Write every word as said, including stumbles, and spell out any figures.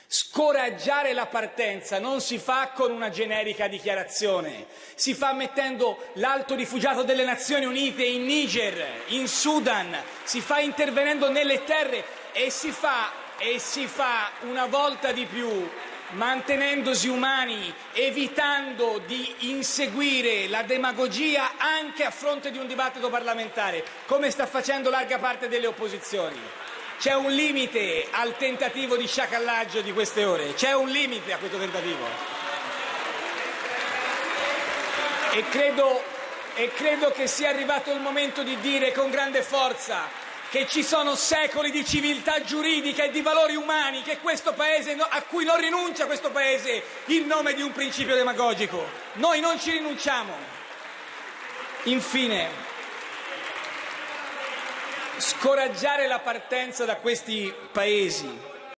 Scoraggiare la partenza non si fa con una generica dichiarazione, si fa mettendo l'alto rifugiato delle Nazioni Unite in Niger, in Sudan, si fa intervenendo nelle terre e si fa, e si fa una volta di più mantenendosi umani, evitando di inseguire la demagogia anche a fronte di un dibattito parlamentare, come sta facendo larga parte delle opposizioni. C'è un limite al tentativo di sciacallaggio di queste ore, c'è un limite a questo tentativo. E credo, e credo che sia arrivato il momento di dire con grande forza che ci sono secoli di civiltà giuridica e di valori umani che questo Paese, a cui non rinuncia questo Paese in nome di un principio demagogico. Noi non ci rinunciamo. Infine, scoraggiare la partenza da questi Paesi